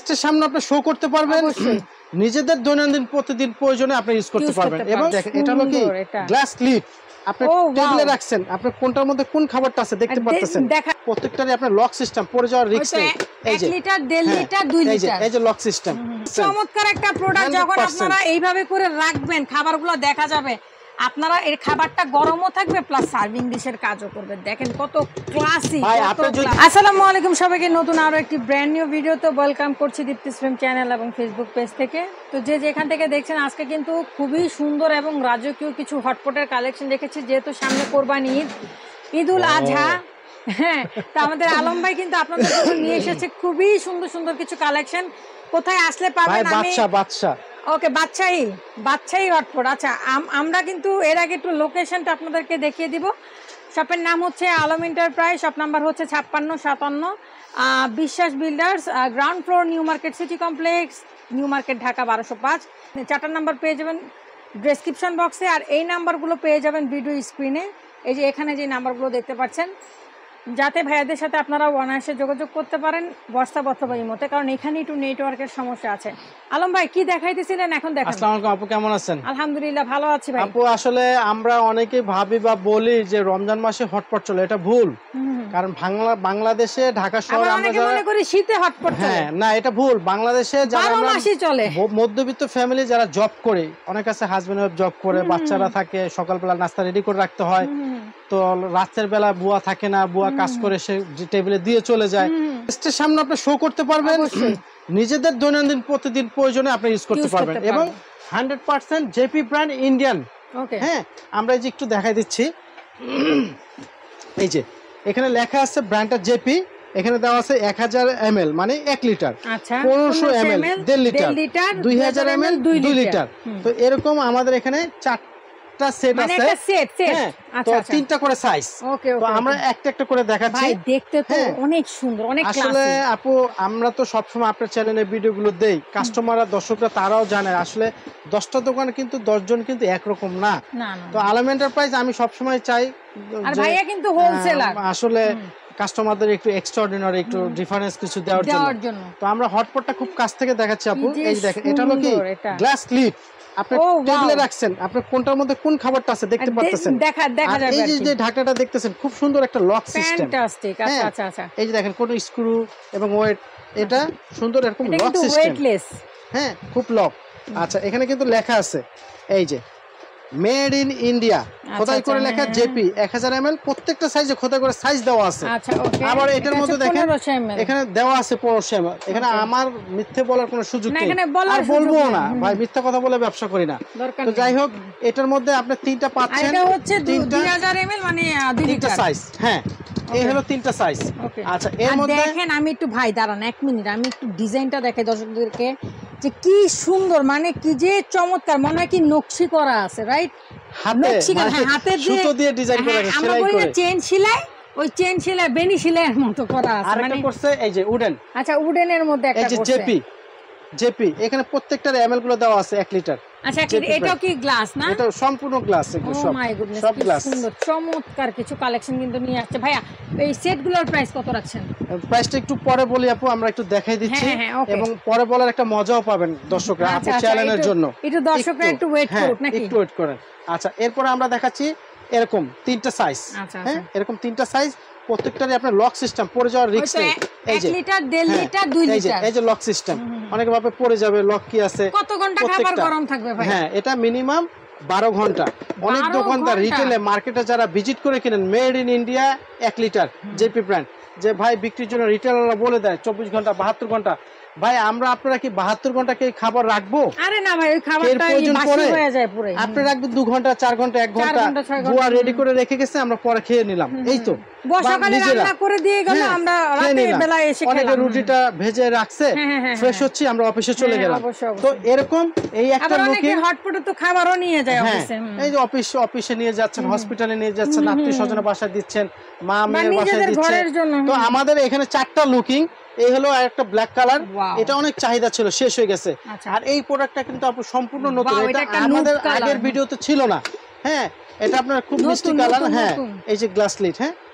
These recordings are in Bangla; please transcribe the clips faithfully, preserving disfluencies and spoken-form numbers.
গেস্টের সামনে আপনি শো করতে পারবেন, নিজেদের দৈনন্দিন প্রতিদিন প্রয়োজনে আপনি ইউজ করতে পারবেন। এবং দেখেন এটা হলো কি গ্লাস লিড, আপনি টেবিলে রাখছেন, আপনি কোনটার মধ্যে কোন খাবারটা আছে দেখতে পাচ্ছেন। প্রত্যেকটারই আপনার লক সিস্টেম, পড়ে যাওয়ার রিস্ক নেই। এই যে এক লিটার দেড় লিটার দুই লিটার, এই যে লক সিস্টেম, চমৎকার একটা প্রোডাক্ট। যখন আপনারা এইভাবে করে রাখবেন খাবারগুলো দেখা যাবে, আপনারা এর খাবারটা গরমও থাকবে প্লাস সার্ভিং ডিশের কাজও করবে। দেখেন কত ক্লাসি। আসসালামু আলাইকুম সবাইকে, নতুন আরো একটি ব্র্যান্ড নিউ ভিডিওতে ওয়েলকাম করছি দীপ্তি স্ট্রিম চ্যানেল এবং ফেসবুক পেজ থেকে। তো যে যেখান থেকে দেখছেন, আজকে কিন্তু খুবই সুন্দর এবং রাজকীয় কিছু হটপটের কালেকশন রেখেছি, যেহেতু সামনে কোরবানি ঈদ, ঈদুল আজহা। হ্যাঁ, তো আমাদের আলম ভাই কিন্তু আপনাদের জন্য নিয়ে এসেছে খুবই সুন্দর সুন্দর কিছু কালেকশন। কোথায় আসলে পাবেন? আমি বাদশা ওকে বাদশাহী বাদশাহী হটপট। আচ্ছা, আমরা কিন্তু এর আগে একটু লোকেশনটা আপনাদেরকে দেখিয়ে দিব। শপের নাম হচ্ছে আলম এন্টারপ্রাইজ, শপ নাম্বার হচ্ছে ছাপ্পান্ন সাতান্ন, Biswas builders, ground floor, new market city complex, new market, Dhaka বারোশো পাঁচ। চারটার নাম্বার পেয়ে যাবেন ডেসক্রিপশন বক্সে, আর এই নাম্বারগুলো পেয়ে যাবেন ভিডিও স্ক্রিনে। এই যে এখানে যে নাম্বারগুলো দেখতে পাচ্ছেন, যাতে ভাইয়াদের সাথে আপনারা অনায়াসে যোগাযোগ করতে পারেন হোয়াটসঅ্যাপ অথবা ইমোতে, কারণ এখানে একটু নেটওয়ার্কের সমস্যা আছে। আলম ভাই কি দেখাইতেছিলেন এখন? দেখেন। আসসালামু আলাইকুম আপু, কেমন আছেন? আলহামদুলিল্লাহ ভালো আছি ভাই। আপু আসলে আমরা অনেকেই ভাবি বা বলি যে রমজান মাসে হটপট চলে, এটা ভুল। কারণ বাংলা বাংলাদেশে ঢাকা শহর আমরা যারা মনে করি শীতে হটপট চলে, হ্যাঁ না, এটা ভুল। বাংলাদেশে যারা আমরা মধ্যবিত্ত ফ্যামিলি যারা জব করে, অনেক আছে হাজবেন্ড ওয়াইফ জব করে, বাচ্চারা থাকে, সকালবেলা নাস্তা রেডি করে রাখতে হয়, তো রাতের বেলা বুয়া থাকে না, বুয়া কাজ করে সে টেবিলে দিয়ে চলে যায়। গেস্টের সামনে আপনি শো করতে পারবেন, নিজেদের দৈনন্দিন প্রতিদিন প্রয়োজনে আপনি ইউজ করতে পারবেন। এবং hundred percent JP brand Indian. হ্যাঁ, আমরা এই যে একটু দেখাই দিচ্ছি, এই যে এখানে লেখা আছে ব্র্যান্ডটা জেপি, এখানে দেওয়া আছে এক হাজার এম এল মানে এক লিটার, পনেরোশো এম এল দেড় লিটার, দুই হাজার এম এল দুই লিটার। তো এরকম আমাদের এখানে চার সেট আছে, তো তিনটা করে সাইজ। তো আমরা একটা একটা করে দেখাচ্ছি। দেখতে তো অনেক সুন্দর, অনেক ক্লাসি। আসলে আপু আমরা তো সবসময় আপনার চ্যানেলে ভিডিওগুলো দেই, কাস্টমাররা দর্শকরা তারাও জানে আসলে দশটা দোকান কিন্তু দশ জন কিন্তু একরকম না। তো আলম এন্টারপ্রাইজ আমি সবসময় চাই, আর ভাইয়া কিন্তু হোলসেলার, আসলে কাস্টমারদের একটু এক্সট্রাঅর্ডিনারি একটু ডিফারেন্স কিছু দেওয়ার জন্য। তো আমরা হটপটটা খুব কাছ থেকে দেখাচ্ছি আপু। এই যে দেখেন, এটা হলো কি গ্লাস লিড, আপনি টেবিলে রাখছেন, আপনি কোনটার মধ্যে কোন খাবারটা আছে দেখতে পাচ্ছেন। দেখা দেখা যাবে। এই যে ঢাকনাটা দেখতেছেন, খুব সুন্দর একটা লক সিস্টেম। ফ্যান্টাস্টিক। আচ্ছা আচ্ছা আচ্ছা, এই যে দেখেন কোন স্ক্রু এবং ওয়েট, এটা সুন্দর এরকম লক সিস্টেম। হ্যাঁ, খুব লক। আচ্ছা, এখানে কিন্তু লেখা আছে এই যে মেড ইন ইন্ডিয়া, খোদাই করে লেখা জেপি এক হাজার এম এল, প্রত্যেকটা সাইজে খোদাই করে সাইজ দেওয়া আছে। আবার এটার মধ্যে দেখেন এখানে দেওয়া আছে পনেরোশো এম এল। এখানে আমার মিথ্যে বলার কোনো সুযোগ নেই, আর বলবো না ভাই, মিথ্যা কথা বলে ব্যবসা করি না। তো যাই হোক, এটার মধ্যে আপনি তিনটা পাচ্ছেন, এটা হচ্ছে দুই হাজার এম এল মানে দুই লিটার সাইজ। হ্যাঁ, এই হলো তিনটা সাইজ। আচ্ছা, এর মধ্যে দেখেন, আমি একটু ভাই দাঁড়ান এক মিনিট, আমি একটু ডিজাইনটা দেখাই দর্শকদেরকে যে কি সুন্দর, মানে কি যে চমৎকার, মনে হয় কি নকশি করা আছে, রাইট? চেন সেলাই, ওই চেন সেলাই বেনি সেলাইয়ের মতো করা আছে। আরেকটা করছে এই যে উডেন। আচ্ছা, উডেনের মধ্যে একটা করছে জেপি জেপি, এখানে প্রত্যেকটার এমএল গুলো দেওয়া আছে এক লিটার। আচ্ছা, এটাও কি গ্লাস না? এটা সম্পূর্ণ গ্লাস, এগুলো সব সব গ্লাস। সুন্দর চমৎকার কিছু কালেকশন কিন্তু নিয়ে আসছে ভাইয়া। এই সেটগুলোর প্রাইস কত রাখছেন? প্রাইসটা একটু পরে বলি আপু, আমরা একটু দেখাই দিচ্ছি, এবং পরে বলার একটা মজাও পাবেন দর্শকরা আপু চ্যানেলের জন্য। একটু দর্শকরা একটু ওয়েট করুন নাকি? একটু ওয়েট করেন। আচ্ছা, এরপরে আমরা দেখাচ্ছি এরকম তিনটা সাইজ। হ্যাঁ, এরকম তিনটা সাইজ, প্রত্যেকটারই আপনার লক সিস্টেম, পড়ে যাওয়ার রিস্ক নেই। এই যে এক লিটার দেড় লিটার দুই লিটার, এই যে লক সিস্টেম, অনেকে ভাবে পড়ে যাবে, লক কি আছে। কত ঘন্টা খাবার গরম থাকবে ভাই? হ্যাঁ, এটা মিনিমাম বারো ঘন্টা। অনেক দোকানদার রিটেলে মার্কেটে যারা ভিজিট করে কিনেন, মেড ইন ইন্ডিয়া এক লিটার জেপি ব্র্যান্ড, যে ভাই বিক্রির জন্য রিটেলাররা বলে দেয় চব্বিশ ঘন্টা বাহাত্তর ঘন্টা। ভাই, আমরা আপনারা কি বাহাত্তর ঘন্টা কি খাবার রাখবো? আরে না ভাই, ওই খাবারটা বাসি হয়ে যায় পুরো। আপনি রাখবেন দু ঘন্টা, চার ঘন্টা, এক ঘন্টা, বুয়া রেডি করে রেখে গেছে, আমরা পরে খেয়ে নিলাম। এই তো সকালে রান্না করে দিয়ে গেল, আমরা রাতের বেলা এসে খেলাম। অনেকে রুটিটা ভেজে রাখছে, ফ্রেশ হচ্ছে, আমরা অফিসে চলে গেলাম। তো এরকম এই একটা লুকিং হটপটে তো খাবারও নিয়ে যায় অফিসে। এই যে অফিস অফিসে নিয়ে যাচ্ছেন, হসপিটালে নিয়ে যাচ্ছেন, আত্মীয় স্বজনের বাসায় দিচ্ছেন, মা মেয়ের বাসায় দিচ্ছেন। তো আমাদের এখানে চারটা লুকিং। এই হলো একটা ব্ল্যাক কালার, এটা অনেক চাহিদা ছিল, শেষ হয়ে গেছে। আর এই প্রোডাক্টটা কিন্তু আপু সম্পূর্ণ নতুন, এটা আমাদের আগের ভিডিওতে ছিল না। হ্যাঁ, এটা আপনার খুব মিষ্টি কালার। হ্যাঁ, এই যে গ্লাস লিড। হ্যাঁ,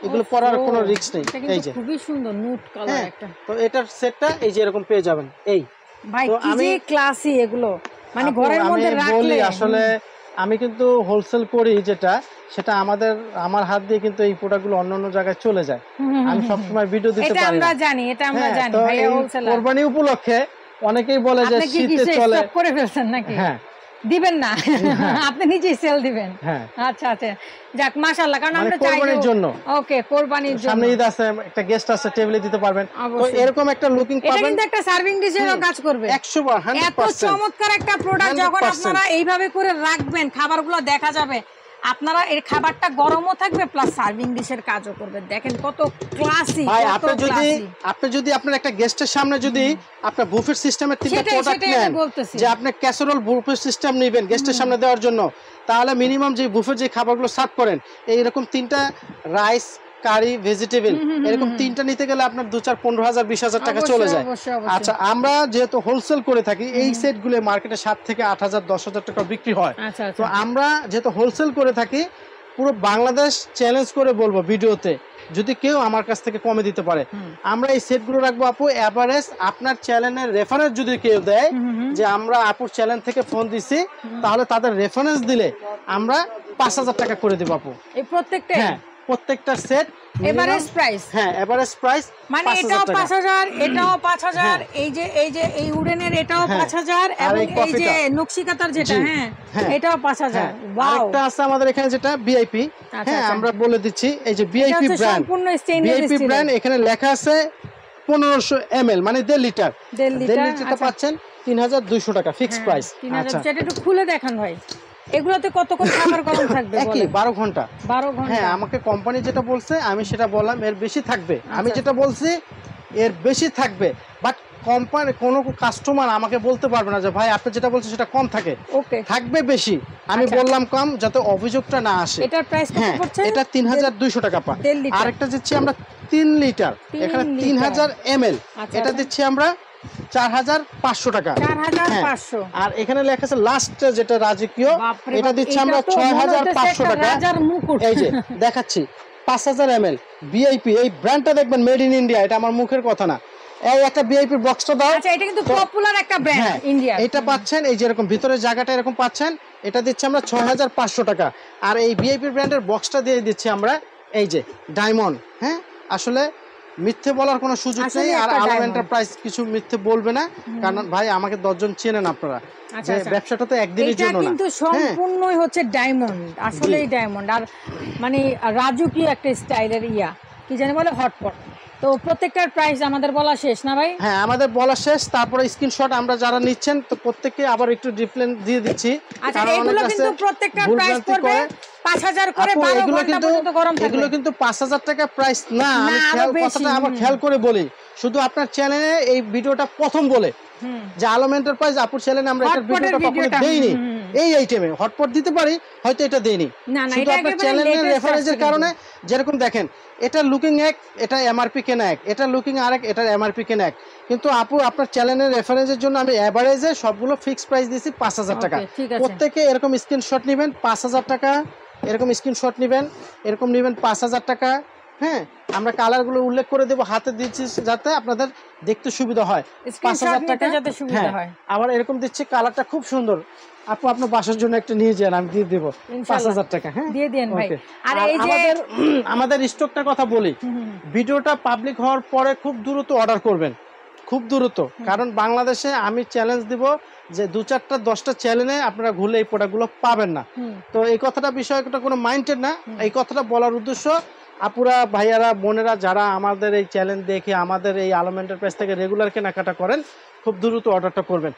এগুলো পরার কোনো রিস্ক নেই। এই যে খুবই সুন্দর নুট কালার একটা। তো এটার সেটটা এই যে এরকম পেয়ে যাবেন। এই ভাই কি যে ক্লাসি এগুলো, মানে ঘরের মধ্যে রাখলে আসলে আমি কিন্তু হোলসেল করি, যেটা সেটা আমাদের আমার হাত দিয়ে কিন্তু এই প্রোডাক্টগুলো অন্য অন্য জায়গায় চলে যায়। আমি সব সময় ভিডিও দিতে পারি না। এটা আমরা জানি, এটা আমরা জানি ভাই হোলসেলার। কুরবানি উপলক্ষে অনেকেই বলে যে শীতে চলে, স্টক করে ফেলছেন নাকি? হ্যাঁ দিবেন না আপনি নিজেই সেল দিবেন? হ্যাঁ আচ্ছা আচ্ছা, যাক মাশাআল্লাহ, কারণ আমরা চাই কুরবানির জন্য। ওকে, কুরবানির জন্য সামনে ঈদ আছে, একটা গেস্ট আছে, টেবিলে দিতে পারবেন। তো এরকম একটা লুকিং পাবেন। এটা কিন্তু একটা সার্ভিং ডিশেরও কাজ করবে একশো বার একশো পার্সেন্ট। এত চমৎকার একটা প্রোডাক্ট যখন আপনারা এইভাবে করে রাখবেন, খাবারগুলো দেখা যাবে, আপনারা এর খাবারটা গরমও থাকবে প্লাস সার্ভিং ডিশের কাজও করবে। দেখেন কত ক্লাসি। ভাই আপনি যদি আপনি যদি আপনার একটা গেস্টের সামনে যদি আপনার বুফেট সিস্টেমের তিনটা প্রোডাক্ট নেন, যে আপনি ক্যাসারোল বুফেট সিস্টেম নেবেন গেস্টের সামনে দেওয়ার জন্য, তাহলে মিনিমাম যে বুফেট যে খাবারগুলো সার্ভ করেন এইরকম তিনটা রাইস, কারি, ভেজিটেবল, এরকম তিনটা নিতে গেলে আপনার দু চার পনেরো হাজার বিশ হাজার টাকা চলে যায়। আচ্ছা, আমরা যেহেতু হোলসেল করে থাকি, এই সেটগুলো মার্কেটে সাত থেকে আট হাজার দশ হাজার টাকা বিক্রি হয়। তো আমরা যেহেতু হোলসেল করে থাকি, পুরো বাংলাদেশ চ্যালেঞ্জ করে বলবো ভিডিওতে, যদি কেউ আমার কাছ থেকে কমে দিতে পারে, আমরা এই সেটগুলো রাখবো আপু এভারেজ আপনার চ্যানেলের রেফারেন্স যদি কেউ দেয় যে আমরা আপুর চ্যানেল থেকে ফোন দিছি, তাহলে তাদের রেফারেন্স দিলে আমরা পাঁচ হাজার টাকা করে দেবো আপু এই প্রত্যেকটা। হ্যাঁ, প্রত্যেকটা সেট এভারেজ প্রাইস। হ্যাঁ, এভারেজ প্রাইস মানে এটাও পাঁচ হাজার, এটাও পাঁচ হাজার, এই যে এই যে এই উডেনের এটাও পাঁচ হাজার, এবং এই যে নকশিকাতার যেটা, হ্যাঁ এটাও পাঁচ হাজার। ওয়াও, আরেকটা আছে আমাদের এখানে যেটা ভিআইপি। হ্যাঁ, আমরা বলে দিচ্ছি, এই যে ভিআইপি ব্র্যান্ড, সম্পূর্ণ স্টেইনলেস ভিআইপি ব্র্যান্ড, এখানে লেখা আছে পনেরোশো এমএল, মানে দেড় লিটার। দেড় লিটারটা পাচ্ছেন তিন হাজার দুইশো টাকা ফিক্স প্রাইস। আচ্ছা, এটা একটু খুলে দেখান ভাই, এগুলোতে কতক্ষণ খাবার গরম থাকবে? একই বারো ঘন্টা। বারো ঘন্টা। হ্যাঁ, আমাকে কোম্পানি যেটা বলছে আমি সেটা বললাম, এর বেশি থাকবে। আমি যেটা বলছি এর বেশি থাকবে, বাট কোম্পানি কোনো কাস্টমার আমাকে বলতে পারবে না যে ভাই আপনি যেটা বলছেন সেটা কম থাকে। ওকে, থাকবে বেশি, আমি বললাম কম, যাতে অভিযোগটা না আসে। এটার প্রাইস কত পড়ছে? এটা তিন হাজার দুইশো টাকা পা। আরেকটা দিচ্ছি আমরা তিন লিটার, এখানে তিন হাজার এমএল, এটা দিচ্ছি আমরা চার হাজার পাঁচশো টাকা। চার হাজার পাঁচশো। আর এখানে লেখা আছে লাস্ট যেটা রাজকীয়, এটা দিচ্ছি আমরা ছয় হাজার পাঁচশো টাকা। এই যে দেখাচ্ছি পাঁচ হাজার এমএল ভিআইপি, এই ব্র্যান্ডটা দেখবেন মেড ইন ইন্ডিয়া, এটা আমার মুখের কথা না। এই একটা ভিআইপি বক্সটা দাও। আচ্ছা, এটা কিন্তু পপুলার একটা ব্র্যান্ড ইন্ডিয়া। এটা পাচ্ছেন এই যে এরকম ভিতরের জায়গাটা এরকম পাচ্ছেন, এটা দিচ্ছি আমরা ছয় হাজার পাঁচশো টাকা। আর এই ভিআইপি ব্র্যান্ডের বক্সটা দিয়ে দিচ্ছি আমরা এই যে ডায়মন্ড। হ্যাঁ, আসলে মিথ্যে বলার কোনো সুযোগ নেই, আর আলম এন্টারপ্রাইজ কিছু মিথ্যে বলবে না, কারণ ভাই আমাকে দশজন চেনেন আপনারা, যে ব্যবসাটা তো একদিনের জন্য না, কিন্তু সম্পূর্ণই হচ্ছে ডায়মন্ড, আসলেই ডায়মন্ড। আর মানে রাজুকি একটা স্টাইলের ইয়া কি জানি বলে হটপট। তো প্রত্যেকটার প্রাইস আমাদের বলা শেষ না ভাই? হ্যাঁ, আমাদের বলা শেষ। তারপরে স্ক্রিনশট আমরা যারা নিচ্ছেন তো প্রত্যেককে আবার একটু ডিফারেন্স দিয়ে দিচ্ছি। আচ্ছা, এগুলো কিন্তু প্রত্যেকটার প্রাইস পড়বে পাঁচ হাজার করে, বারো ঘন্টা পর্যন্ত গরম থাকবে। এগুলো কিন্তু পাঁচ হাজার টাকা প্রাইস না, আমি খেয়াল কথাটা আবার খেয়াল করে বলি, শুধু আপনার চ্যানেলে এই ভিডিওটা প্রথম বলে যে আলম এন্টারপ্রাইজ আপুর চ্যানেলে আমরা এটা ভিডিওটা কখনো দেইনি, এই আইটেমে হটপট দিতে পারি, হয়তো এটা দেইনি, শুধু আপনার চ্যানেলের রেফারেন্সের কারণে। যেরকম দেখেন, এটা লুকিং এক, এটা এমআরপি কেনা এক, এটা লুকিং আরেক, এটা এমআরপি কেনা এক, কিন্তু আপু আপনার চ্যানেলের রেফারেন্সের জন্য আমি এভারেজে সবগুলো ফিক্স প্রাইস দিয়েছি পাঁচ হাজার টাকা। প্রত্যেকে এরকম স্ক্রিনশট নেবেন পাঁচ হাজার টাকা, এরকম স্ক্রিনশট নেবেন, এরকম নেবেন পাঁচ হাজার টাকা। হ্যাঁ, আমরা কালারগুলো উল্লেখ করে দেবো, হাতে দিচ্ছি যাতে আপনাদের দেখতে সুবিধা হয়, পাঁচ হাজার টাকা যাতে সুবিধা হয়। আবার এরকম দিচ্ছি, কালারটা খুব সুন্দর, আপু আপনার বাসার জন্য একটা নিয়ে যান, আমি দিয়ে দেবো পাঁচ হাজার টাকা। হ্যাঁ, দিয়ে দেন ভাই। আর এই যে আমাদের আমাদের স্টকটার কথা বলি, ভিডিওটা পাবলিক হওয়ার পরে খুব দ্রুত অর্ডার করবেন, খুব দ্রুত, কারণ বাংলাদেশে আমি চ্যালেঞ্জ দিব যে দু চারটা দশটা চ্যানেলে আপনারা ঘুরলে এই প্রোডাক্টগুলো পাবেন না। তো এই কথাটা বিষয়টা কোনো মাইন্ডেড না, এই কথাটা বলার উদ্দেশ্য আপুরা, ভাইয়ারা, বোনেরা যারা আমাদের এই চ্যালেঞ্জ দেখে আমাদের এই আলম এন্টারপ্রাইজ থেকে রেগুলার কেনাকাটা করেন, খুব দ্রুত অর্ডারটা করবেন।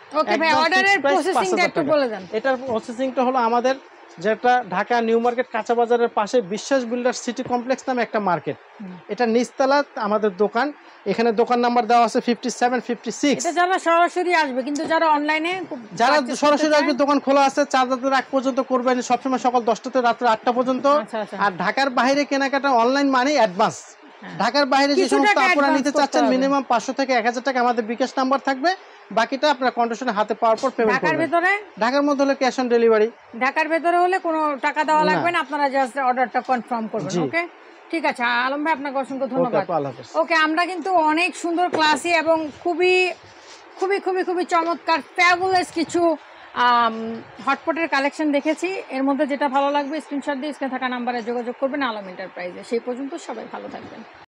এটার প্রসেসিংটা হলো আমাদের যেটা ঢাকা নিউ মার্কেট কাঁচা বাজারের পাশে বিশ্বাস বিল্ডার সিটি কমপ্লেক্স নামে একটা মার্কেট, এটা নিচতলা আমাদের দোকান। এখানে দোকান নাম্বার দেওয়া আছে ফিফটি সেভেন ফিফটি সিক্স। এটা যারা সরাসরি আসবে, কিন্তু যারা অনলাইনে যারা সরাসরি আসবে দোকান খোলা আছে চার রাতের আগ পর্যন্ত, করবেন সবসময় সকাল দশটা থেকে রাত্রে আটটা পর্যন্ত। আর ঢাকার বাইরে কেনাকাটা অনলাইন মানে অ্যাডভান্স। ঢাকার বাইরে যে সমস্ত আপনারা নিতে চাচ্ছেন মিনিমাম পাঁচশো থেকে এক হাজার টাকা আমাদের বিকাশ নাম্বার থাকবে, বাকিটা আপনারা কন্ডিশনে হাতে পাওয়ার পর পেমেন্ট করবেন। ঢাকার ভিতরে ঢাকার মধ্যে হলে ক্যাশ অন ডেলিভারি, ঢাকার ভিতরে হলে কোনো টাকা দেওয়া লাগবে না, আপনারা জাস্ট অর্ডারটা কনফার্ম করবেন। ওকে, ঠিক আছে আলম ভাই, আপনাকে অসংখ্য ধন্যবাদ। ওকে, আমরা কিন্তু অনেক সুন্দর ক্লাসি এবং খুবই খুবই খুবই খুবই চমৎকার ফ্যাবুলাস কিছু হটপটের কালেকশন দেখেছি। এর মধ্যে যেটা ভালো লাগবে স্ক্রিনশট দিয়ে স্ক্রিনে থাকা নাম্বারে যোগাযোগ করবেন আলম এন্টারপ্রাইজে। সেই পর্যন্ত সবাই ভালো থাকবেন।